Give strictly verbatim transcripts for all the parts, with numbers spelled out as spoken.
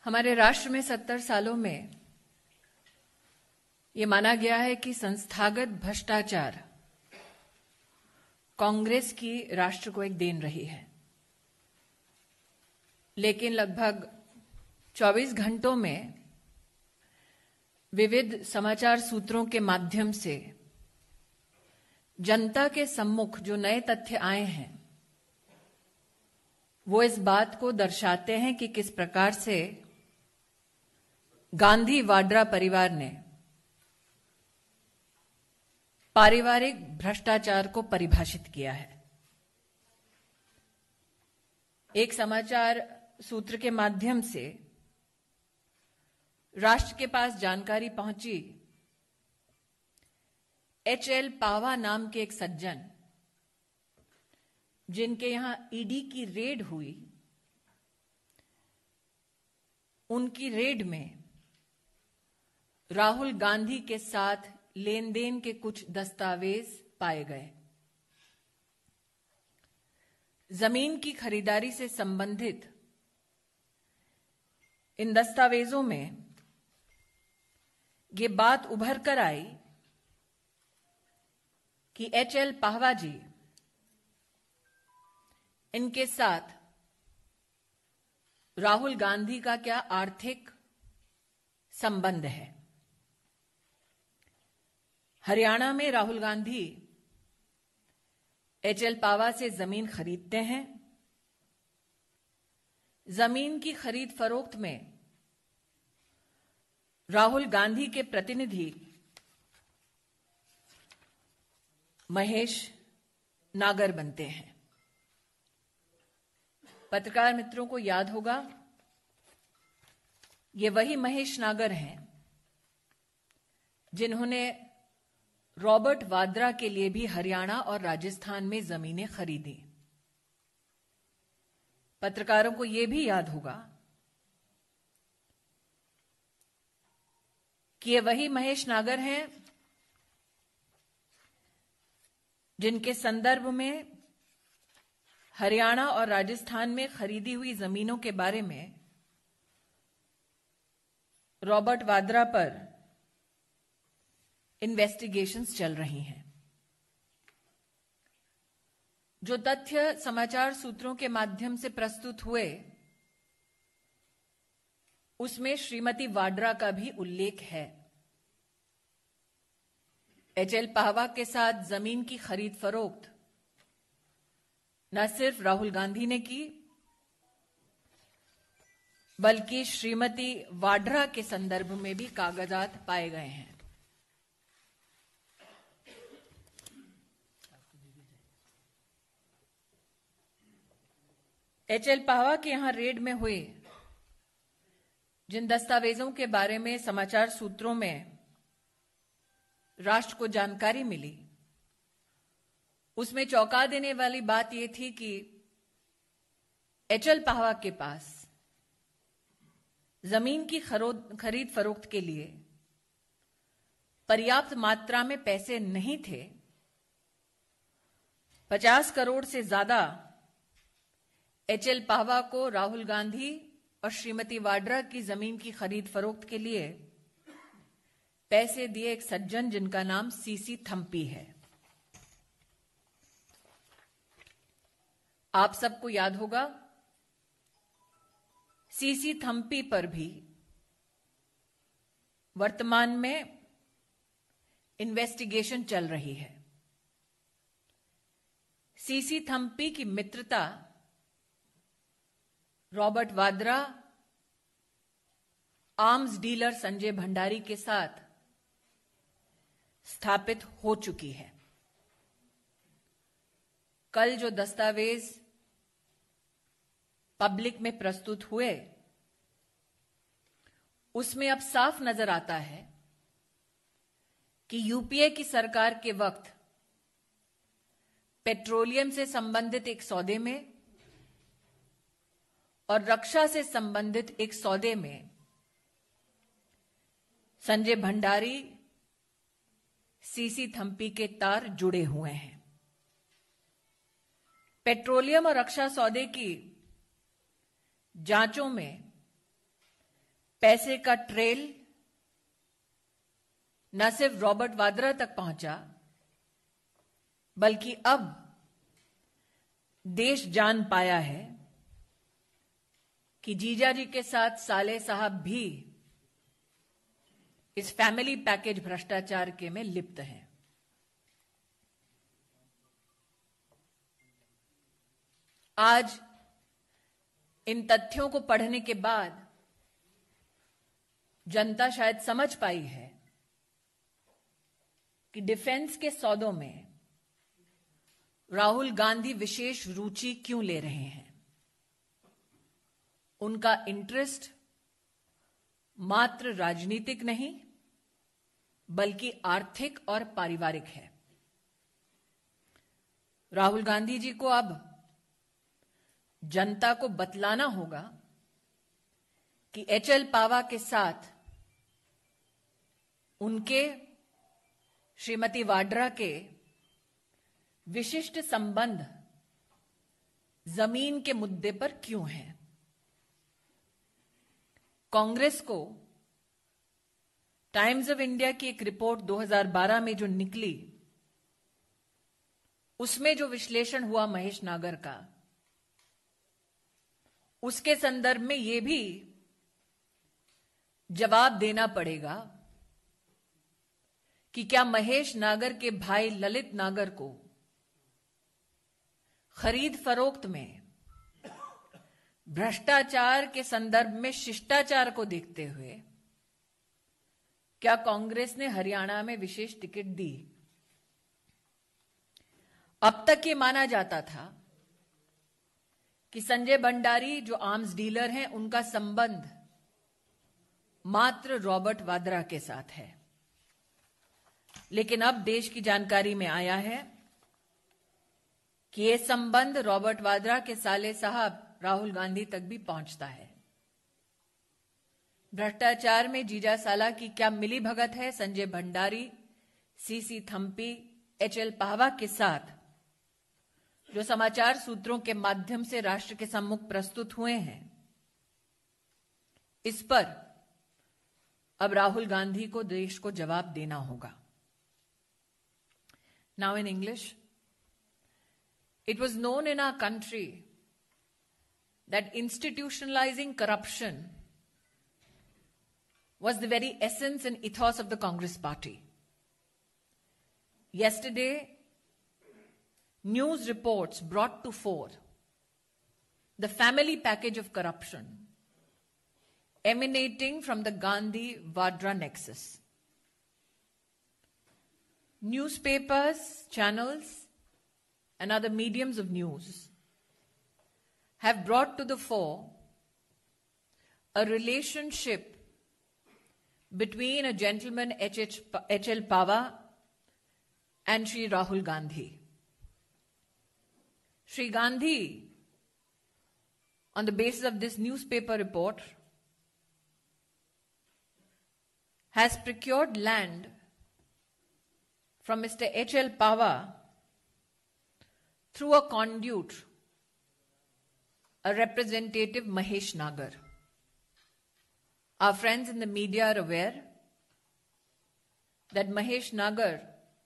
हमारे राष्ट्र में सत्तर सालों में ये माना गया है कि संस्थागत भ्रष्टाचार कांग्रेस की राष्ट्र को एक देन रही है, लेकिन लगभग चौबीस घंटों में विविध समाचार सूत्रों के माध्यम से जनता के सम्मुख जो नए तथ्य आए हैं वो इस बात को दर्शाते हैं कि किस प्रकार से गांधी वाड्रा परिवार ने पारिवारिक भ्रष्टाचार को परिभाषित किया है। एक समाचार सूत्र के माध्यम से राष्ट्र के पास जानकारी पहुंची, एच एल पावा नाम के एक सज्जन जिनके यहां ईडी की रेड हुई, उनकी रेड में राहुल गांधी के साथ लेन देन के कुछ दस्तावेज पाए गए। जमीन की खरीदारी से संबंधित इन दस्तावेजों में ये बात उभर कर आई कि एच एल पाहवा जी, इनके साथ राहुल गांधी का क्या आर्थिक संबंध है। हरियाणा में राहुल गांधी एच एल पावा से जमीन खरीदते हैं। जमीन की खरीद फरोख्त में राहुल गांधी के प्रतिनिधि महेश नागर बनते हैं। पत्रकार मित्रों को याद होगा, ये वही महेश नागर हैं जिन्होंने रॉबर्ट वाड्रा के लिए भी हरियाणा और राजस्थान में जमीनें खरीदी। पत्रकारों को यह भी याद होगा कि ये वही महेश नागर हैं जिनके संदर्भ में हरियाणा और राजस्थान में खरीदी हुई जमीनों के बारे में रॉबर्ट वाड्रा पर इन्वेस्टिगेशंस चल रही हैं। जो तथ्य समाचार सूत्रों के माध्यम से प्रस्तुत हुए उसमें श्रीमती वाड्रा का भी उल्लेख है। एच एल पाहवा के साथ जमीन की खरीद फरोख्त न सिर्फ राहुल गांधी ने की, बल्कि श्रीमती वाड्रा के संदर्भ में भी कागजात पाए गए हैं। एच एल पाहवा के यहां रेड में हुए जिन दस्तावेजों के बारे में समाचार सूत्रों में राष्ट्र को जानकारी मिली, उसमें चौंका देने वाली बात यह थी कि एच एल पाहवा के पास जमीन की खरीद फरोख्त के लिए पर्याप्त मात्रा में पैसे नहीं थे। पचास करोड़ से ज्यादा एच एल पाहवा को राहुल गांधी और श्रीमती वाड्रा की जमीन की खरीद फरोख्त के लिए पैसे दिए एक सज्जन जिनका नाम सीसी थम्पी है। आप सबको याद होगा, सीसी थम्पी पर भी वर्तमान में इन्वेस्टिगेशन चल रही है। सीसी थम्पी की मित्रता Robert Vadra arms dealer Sanjay Bhandari के साथ स्थापित हो चुकी है। कल जो दस्तावेज पब्लिक में प्रस्तुत हुए उसमें अब साफ नजर आता है कि यूपीए की सरकार के वक्त पेट्रोलियम से संबंधित एक सौदे में और रक्षा से संबंधित एक सौदे में संजय भंडारी सीसी थम्पी के तार जुड़े हुए हैं। पेट्रोलियम और रक्षा सौदे की जांचों में पैसे का ट्रेल न सिर्फ रॉबर्ट वाड्रा तक पहुंचा, बल्कि अब देश जान पाया है कि जीजाजी के साथ साले साहब भी इस फैमिली पैकेज भ्रष्टाचार के में लिप्त हैं। आज इन तथ्यों को पढ़ने के बाद जनता शायद समझ पाई है कि डिफेंस के सौदों में राहुल गांधी विशेष रुचि क्यों ले रहे हैं। उनका इंटरेस्ट मात्र राजनीतिक नहीं, बल्कि आर्थिक और पारिवारिक है। राहुल गांधी जी को अब जनता को बतलाना होगा कि एचएल पावा के साथ उनके श्रीमती वाड्रा के विशिष्ट संबंध जमीन के मुद्दे पर क्यों हैं। कांग्रेस को टाइम्स ऑफ इंडिया की एक रिपोर्ट दो हज़ार बारह में जो निकली, उसमें जो विश्लेषण हुआ महेश नागर का, उसके संदर्भ में यह भी जवाब देना पड़ेगा कि क्या महेश नागर के भाई ललित नागर को खरीद फरोख्त में भ्रष्टाचार के संदर्भ में शिष्टाचार को देखते हुए क्या कांग्रेस ने हरियाणा में विशेष टिकट दी। अब तक ये माना जाता था कि संजय भंडारी जो आर्म्स डीलर हैं, उनका संबंध मात्र रॉबर्ट वाड्रा के साथ है, लेकिन अब देश की जानकारी में आया है कि यह संबंध रॉबर्ट वाड्रा के साले साहब राहुल गांधी तक भी पहुंचता है। भ्रष्टाचार में जीजा साला की क्या मिली भगत है संजय भंडारी, सीसी थम्पी, एचएल पावा के साथ, जो समाचार सूत्रों के माध्यम से राष्ट्र के सम्मुख प्रस्तुत हुए हैं। इस पर अब राहुल गांधी को देश को जवाब देना होगा। Now in English, it was known in our country that institutionalizing corruption was the very essence and ethos of the Congress party. Yesterday, news reports brought to fore the family package of corruption emanating from the Gandhi-Vadra nexus. Newspapers, channels, and other mediums of news have brought to the fore a relationship between a gentleman H L Pava and Shri Rahul Gandhi. Shri Gandhi, on the basis of this newspaper report, has procured land from Mister H L Pava through a conduit, a representative Mahesh Nagar. Our friends in the media are aware that Mahesh Nagar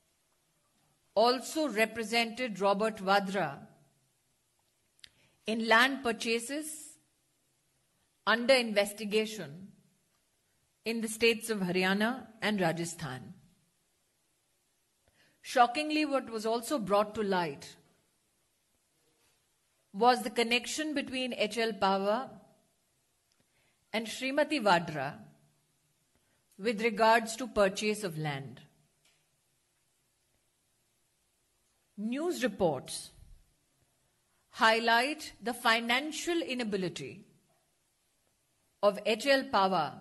also represented Robert Vadra in land purchases under investigation in the states of Haryana and Rajasthan. Shockingly, what was also brought to light was the connection between H L Pava and Srimati Vadra with regards to purchase of land. News reports highlight the financial inability of H L Pava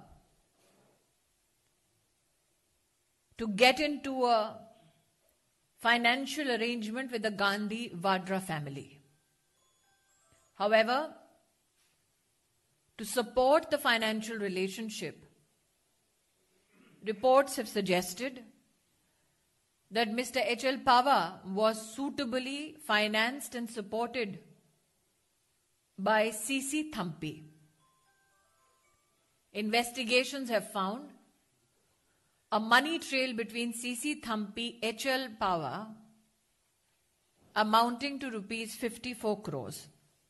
to get into a financial arrangement with the Gandhi-Vadra family. However, to support the financial relationship, reports have suggested that Mister H L Pava was suitably financed and supported by C C Thampi. investigations have found a money trail between C C Thampi H L Power amounting to rupees fifty-four crores.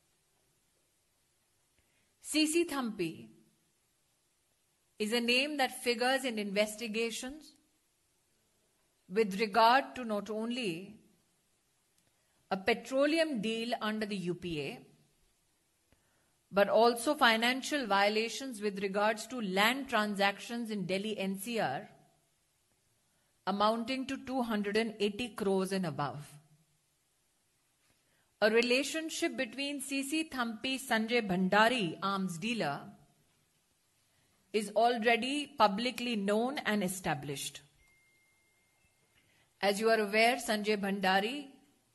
C C Thampi is a name that figures in investigations with regard to not only a petroleum deal under the U P A, but also financial violations with regards to land transactions in Delhi N C R amounting to two hundred eighty crores and above. A relationship between C C Thampi Sanjay Bhandari, arms dealer, is already publicly known and established. As you are aware, Sanjay Bhandari,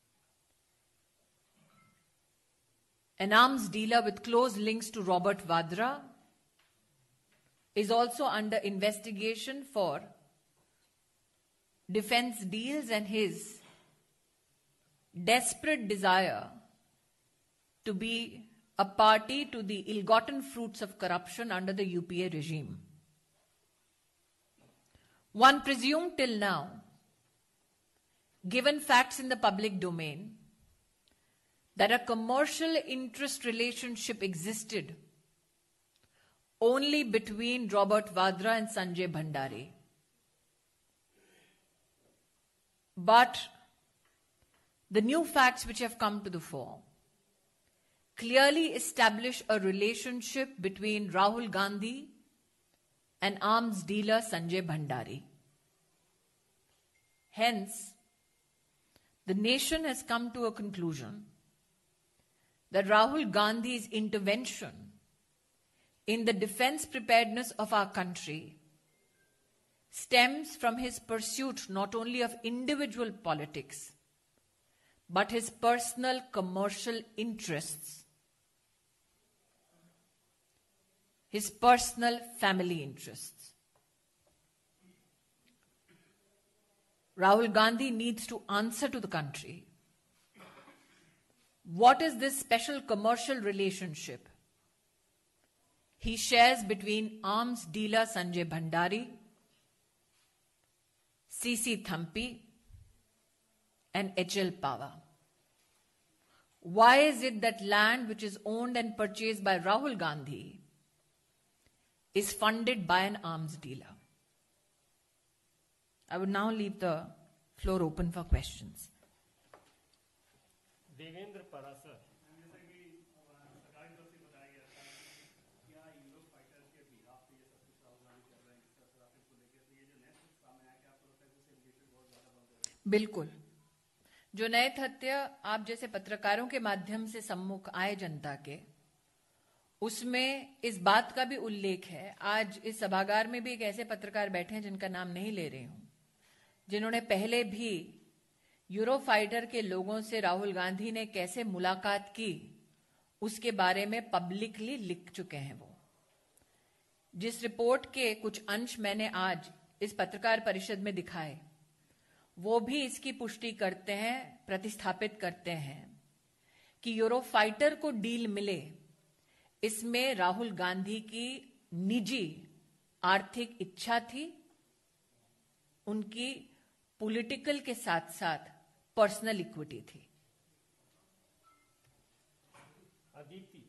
an arms dealer with close links to Robert Vadra, is also under investigation for defense deals and his desperate desire to be a party to the ill-gotten fruits of corruption under the U P A regime. One presumed till now, given facts in the public domain, that a commercial interest relationship existed only between Robert Vadra and Sanjay Bhandari. But the new facts which have come to the fore clearly establish a relationship between Rahul Gandhi and arms dealer Sanjay Bhandari. Hence, the nation has come to a conclusion that Rahul Gandhi's intervention in the defense preparedness of our country stems from his pursuit not only of individual politics, but his personal commercial interests, his personal family interests. Rahul Gandhi needs to answer to the country, what is this special commercial relationship he shares between arms dealer Sanjay Bhandari, C C Thampi, and H L Power? Why is it that land which is owned and purchased by Rahul Gandhi is funded by an arms dealer? I would now leave the floor open for questions. Devendra Parashar. बिल्कुल, जो नए तथ्य आप जैसे पत्रकारों के माध्यम से सम्मुख आए जनता के, उसमें इस बात का भी उल्लेख है। आज इस सभागार में भी एक ऐसे पत्रकार बैठे हैं जिनका नाम नहीं ले रही हूं, जिन्होंने पहले भी यूरोफाइटर के लोगों से राहुल गांधी ने कैसे मुलाकात की उसके बारे में पब्लिकली लिख चुके हैं। वो जिस रिपोर्ट के कुछ अंश मैंने आज इस पत्रकार परिषद में दिखाए, वो भी इसकी पुष्टि करते हैं, प्रतिस्थापित करते हैं कि यूरोफाइटर को डील मिले, इसमें राहुल गांधी की निजी आर्थिक इच्छा थी, उनकी पॉलिटिकल के साथ साथ पर्सनल इक्विटी थी। Aditi.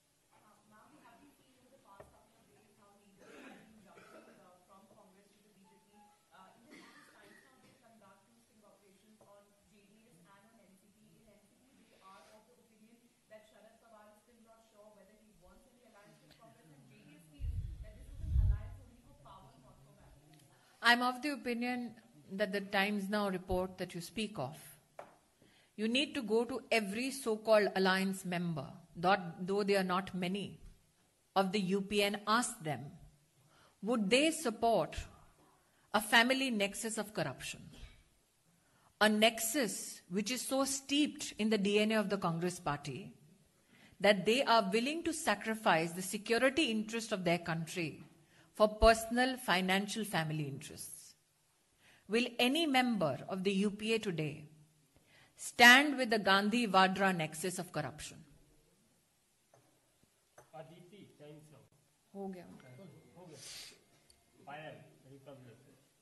I'm of the opinion that the Times Now report that you speak of, you need to go to every so-called alliance member, though they are not many, of the U P A and ask them, would they support a family nexus of corruption? A nexus which is so steeped in the D N A of the Congress party that they are willing to sacrifice the security interest of their country for personal financial family interests. Will any member of the U P A today stand with the Gandhi-Vadra nexus of corruption? Aditi, Times Now. हो गया Fire, Republic.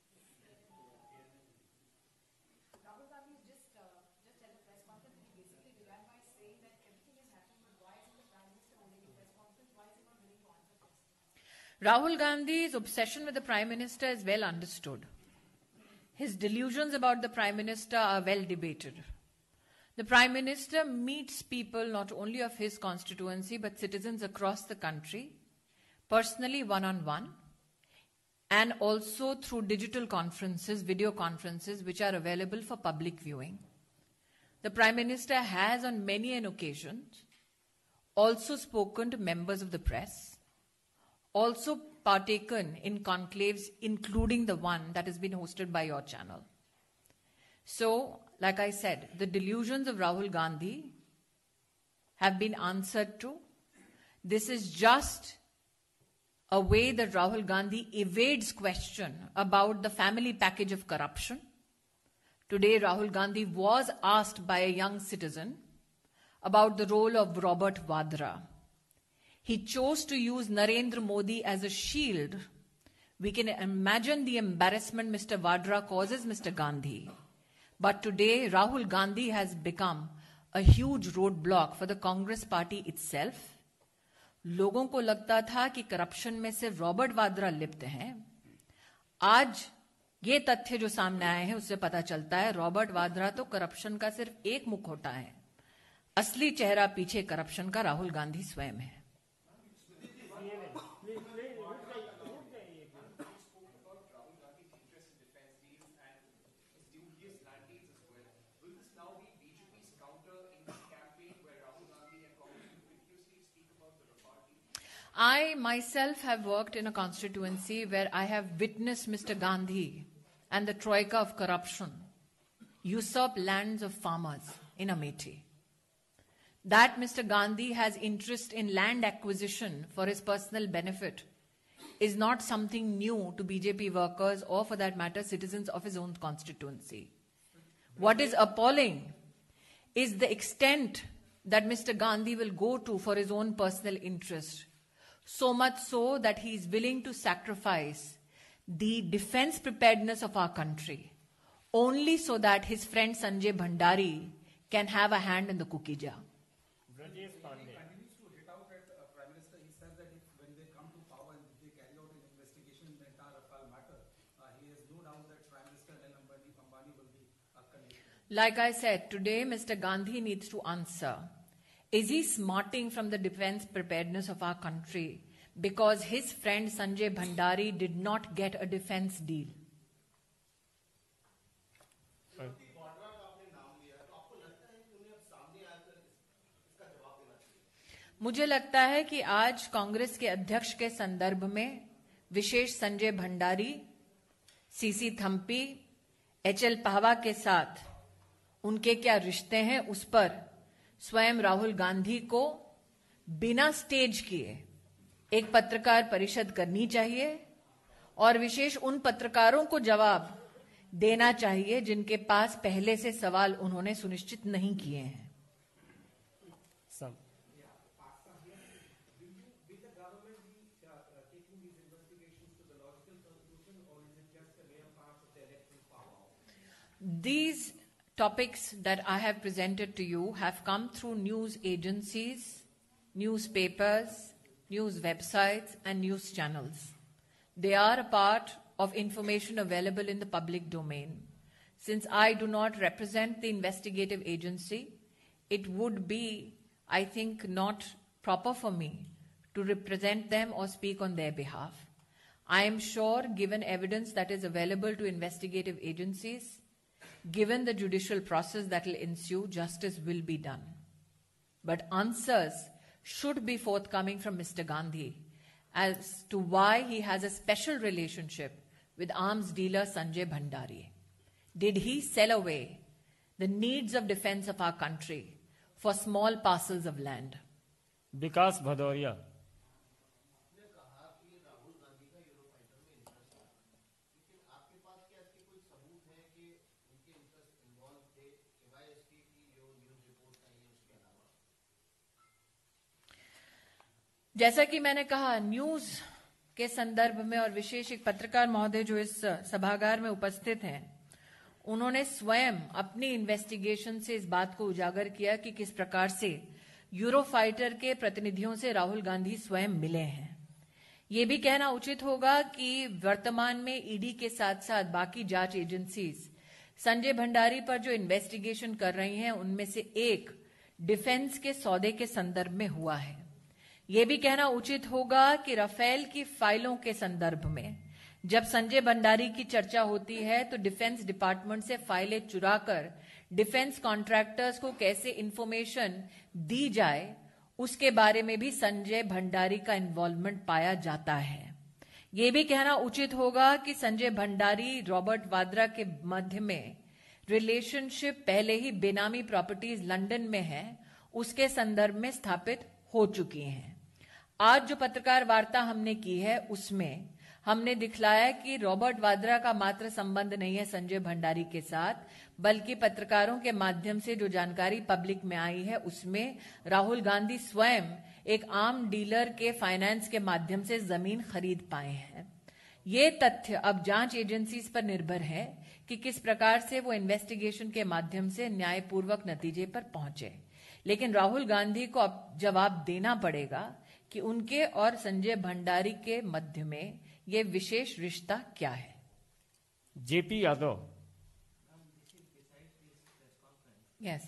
Rahul Gandhi just uh, just at the press conference, he basically began by saying that everything is happening, but why isn't the Prime Minister holding a press conference? Why is he not willing to answer questions? Rahul Gandhi's obsession with the Prime Minister is well understood. His delusions about the Prime Minister are well debated. The Prime Minister meets people not only of his constituency but citizens across the country, personally one-on-one, and also through digital conferences, video conferences, which are available for public viewing. The Prime Minister has on many an occasion also spoken to members of the press, also partaken in conclaves, including the one that has been hosted by your channel. So, like I said, the delusions of Rahul Gandhi have been answered to. This is just a way that Rahul Gandhi evades question about the family package of corruption. Today, Rahul Gandhi was asked by a young citizen about the role of Robert Vadra. He chose to use Narendra Modi as a shield. We can imagine the embarrassment Mister Vadra causes Mister Gandhi. But today, Rahul Gandhi has become a huge roadblock for the Congress party itself. लोगों को लगता था कि corruption में सिर्फ Robert Vadra लिप्त हैं. आज ये तथ्य जो सामने आए हैं उससे पता चलता है रॉबर्ट वाड्रा तो करप्शन का सिर्फ एक मुखौटा है. असली चेहरा पीछे करप्शन का राहुल गांधी स्वयं है. I myself have worked in a constituency where I have witnessed Mister Gandhi and the troika of corruption usurp lands of farmers in Amethi. That Mister Gandhi has interest in land acquisition for his personal benefit is not something new to B J P workers or, for that matter, citizens of his own constituency. What is appalling is the extent that Mister Gandhi will go to for his own personal interest. So much so that he is willing to sacrifice the defense preparedness of our country only so that his friend Sanjay Bhandari can have a hand in the cookie jar. He continues to hit out at uh, Prime Minister. He says that if, when they come to power and they carry out an investigation in the entire Rafale matter, uh, he has no doubt that Prime Minister Anil Ambani, Ambani will be uh, convicted. Like I said, today Mister Gandhi needs to answer. Is he smarting from the defense preparedness of our country because his friend Sanjay Bhandari did not get a defense deal? मुझे लगता है कि आज कांग्रेस के अध्यक्ष के संदर्भ में विशेष संजय भंडारी, सीसी थम्पी, एचएल पाहवा के साथ उनके क्या रिश्ते हैं उस पर स्वयं राहुल गांधी को बिना स्टेज किए एक पत्रकार परिषद करनी चाहिए और विशेष उन पत्रकारों को जवाब देना चाहिए जिनके पास पहले से सवाल उन्होंने सुनिश्चित नहीं किए हैं. Some. These topics that I have presented to you have come through news agencies, newspapers, news websites, and news channels. They are a part of information available in the public domain. Since I do not represent the investigative agency, it would be, I think, not proper for me to represent them or speak on their behalf. I am sure, given evidence that is available to investigative agencies, given the judicial process that will ensue, justice will be done. But answers should be forthcoming from Mister Gandhi as to why he has a special relationship with arms dealer Sanjay Bhandari. Did he sell away the needs of defense of our country for small parcels of land? विकास भदौरिया. जैसा कि मैंने कहा, news के संदर्भ में और विशेष एक पत्रकार महोदय जो इस सभागार में उपस्थित हैं, उन्होंने स्वयं अपनी इन्वेस्टिगेशन से इस बात को उजागर किया कि किस प्रकार से यूरोफाइटर के प्रतिनिधियों से राहुल गांधी स्वयं मिले हैं। ये भी कहना उचित होगा कि वर्तमान में ईडी के साथ साथ बाकी जांच एजेंसीज संजय भंडारी पर जो इन्वेस्टिगेशन कर रही हैं, उनमें से एक डिफेंस के सौदे के संदर्भ में हुआ है। ये भी कहना उचित होगा कि राफेल की फाइलों के संदर्भ में जब संजय भंडारी की चर्चा होती है तो डिफेंस डिपार्टमेंट से फाइलें चुराकर डिफेंस कॉन्ट्रैक्टर्स को कैसे इंफॉर्मेशन दी जाए, उसके बारे में भी संजय भंडारी का इन्वॉल्वमेंट पाया जाता है। ये भी कहना उचित होगा कि संजय भंडारी रॉबर्ट वाड्रा के मध्य में रिलेशनशिप पहले ही बेनामी प्रॉपर्टीज लंदन में है, उसके संदर्भ में स्थापित हो चुकी हैं। आज जो पत्रकार वार्ता हमने की है उसमें हमने दिखलाया कि रॉबर्ट वाड्रा का मात्र संबंध नहीं है संजय भंडारी के साथ, बल्कि पत्रकारों के माध्यम से जो जानकारी पब्लिक में आई है उसमें राहुल गांधी स्वयं एक आम डीलर के फाइनेंस के माध्यम से जमीन खरीद पाए हैं। ये तथ्य अब जांच एजेंसीज पर निर्भर है कि किस प्रकार से वो इन्वेस्टिगेशन के माध्यम से न्यायपूर्वक नतीजे पर पहुंचे। लेकिन राहुल गांधी को अब जवाब देना पड़ेगा कि उनके और संजय भंडारी के मध्य में ये विशेष रिश्ता क्या है। JP Yadav. Yes.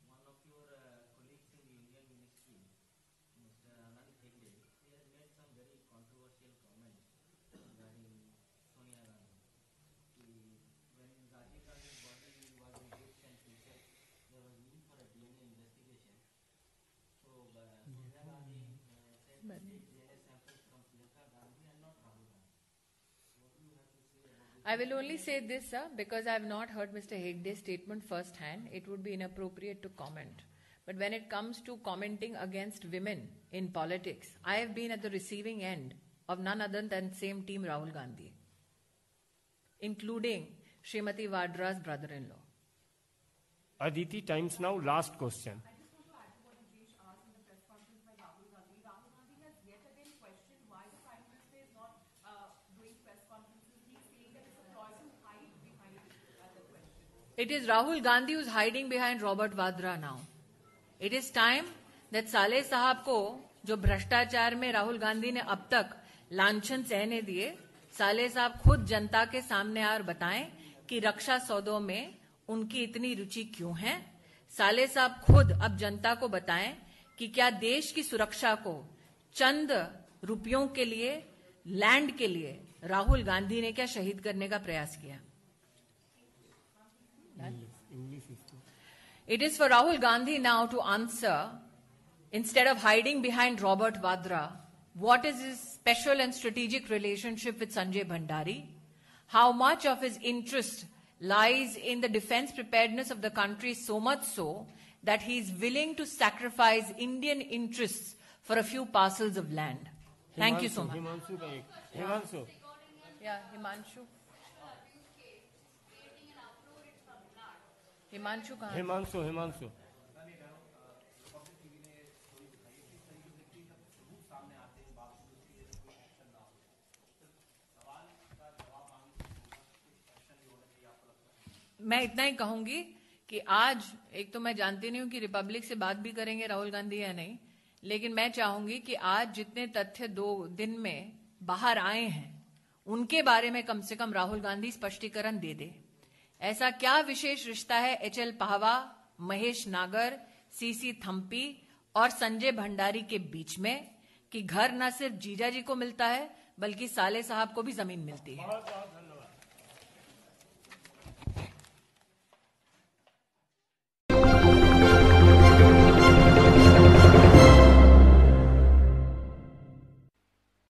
I will only say this, sir, because I have not heard Mister Hegde's statement firsthand. It would be inappropriate to comment. But when it comes to commenting against women in politics, I have been at the receiving end of none other than same team Rahul Gandhi, including Srimati Vadra's brother-in-law. Aditi Times Now, last question. I just want to add to what Rajesh asked in the press conference by Rahul Gandhi. Rahul Gandhi has yet again questioned why the Prime Minister is not uh, doing press conferences. He's saying that it's a ploy to hide behind uh, the question. It is Rahul Gandhi who's hiding behind Robert Vadra now. It is time that साले साहब को जो भ्रष्टाचार में राहुल गांधी ने अब तक लांछन सहने दिए, साले साहब खुद जनता के सामने आकर बताएं कि रक्षा सौदों में उनकी इतनी रुचि क्यों है। साले साहब खुद अब जनता को बताएं कि क्या देश की सुरक्षा को चंद रुपयों के लिए, लैंड के लिए राहुल गांधी ने क्या शहीद करने का प्रयास किया। It is for Rahul Gandhi now to answer, instead of hiding behind Robert Vadra, what is his special and strategic relationship with Sanjay Bhandari? How much of his interest lies in the defense preparedness of the country, so much so that he is willing to sacrifice Indian interests for a few parcels of land. Thank you so much. Himanshu का एक, Himanshu. Yeah, Himanshu. Himanshu कहाँ? हिमांशु हिमांशु मैं इतना ही कहूंगी कि आज एक तो मैं जानती नहीं हूं कि रिपब्लिक से बात भी करेंगे राहुल गांधी या नहीं, लेकिन मैं चाहूंगी कि आज जितने तथ्य दो दिन में बाहर आए हैं उनके बारे में कम से कम राहुल गांधी स्पष्टीकरण दे दे। ऐसा क्या विशेष रिश्ता है एच एल पाहवा, महेश नागर, सीसी थम्पी और संजय भंडारी के बीच में कि घर न सिर्फ जीजा जी को मिलता है बल्कि साले साहब को भी जमीन मिलती है।